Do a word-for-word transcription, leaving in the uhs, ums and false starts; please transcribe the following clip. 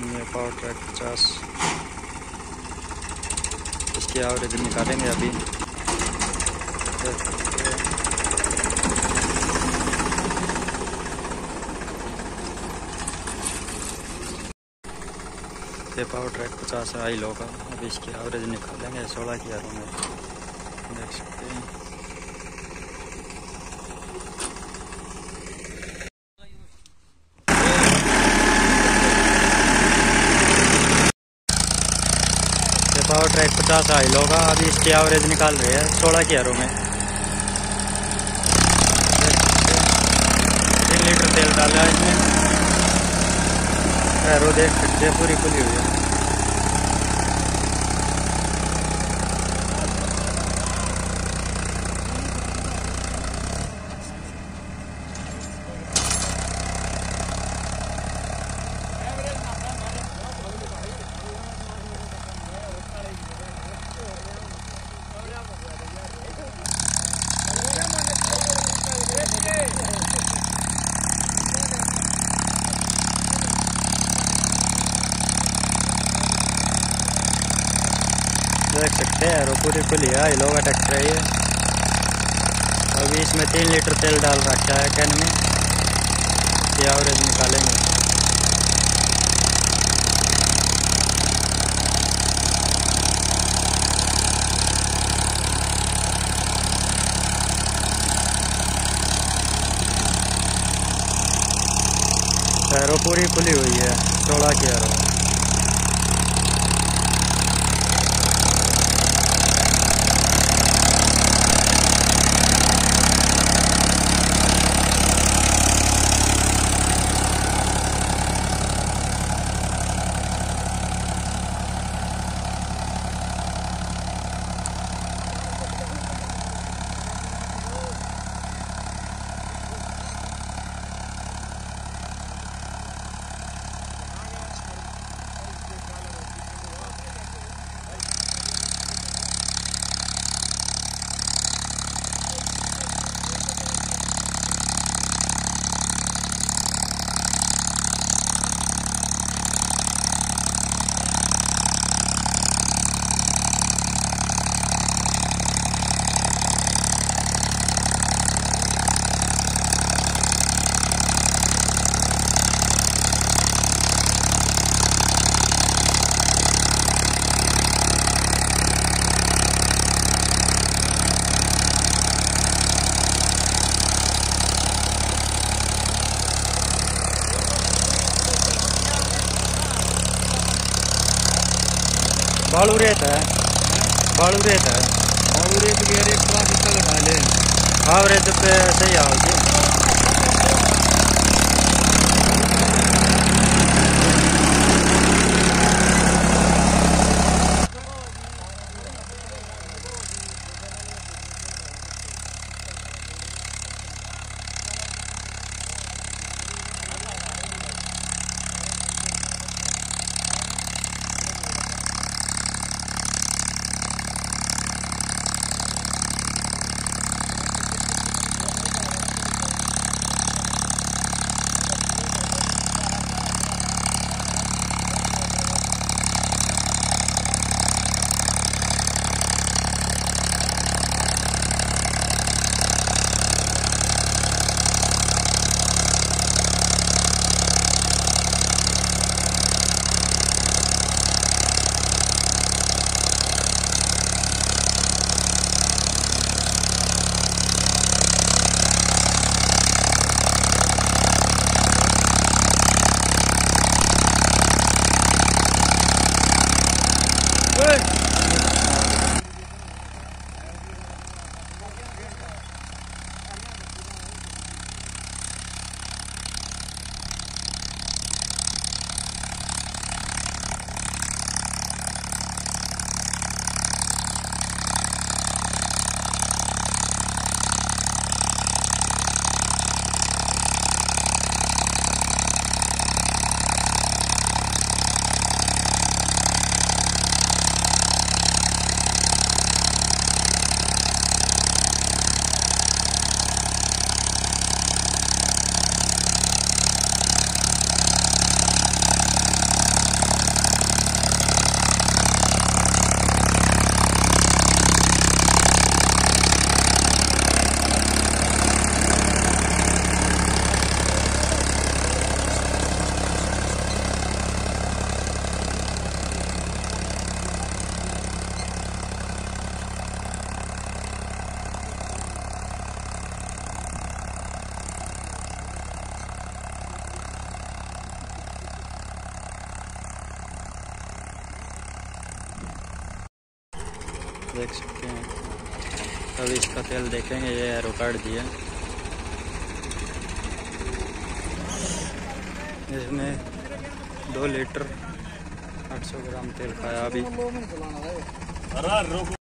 ये power track पचास, इसकी एवरेज निकालेंगे अभी। ये पावर ट्रैक पचास आई लो का, अभी इसकी एवरेज निकालेंगे सोलह की हज़ारों में, देख सकते हैं। ये पावर ट्रैक पचास आई लो का, अभी इसकी एवरेज निकाल रहे हैं सोलह की हज़ारों में। तीन लीटर तेल डाला इसमें, एरो देख सकते हैं पूरी खुली हुई है। देख सकते हैं एरो पूरी खुली है, ये लोग ट्रैक्टर है ये। अभी इसमें तीन लीटर तेल डाल रखा है कैन में, ये एवरेज निकालेंगे। एरो पूरी खुली हुई है, सोलह की एरो। बालू रेत है, बालू रेत है, बालू रेत गेर एक ट्राफिक तक डाले एवरेज पे सही आओगे। देख सकते हैं। अब इसका तेल देखेंगे, ये एरो काट दिया। इसमें दो लीटर आठ सौ ग्राम तेल खाया अभी।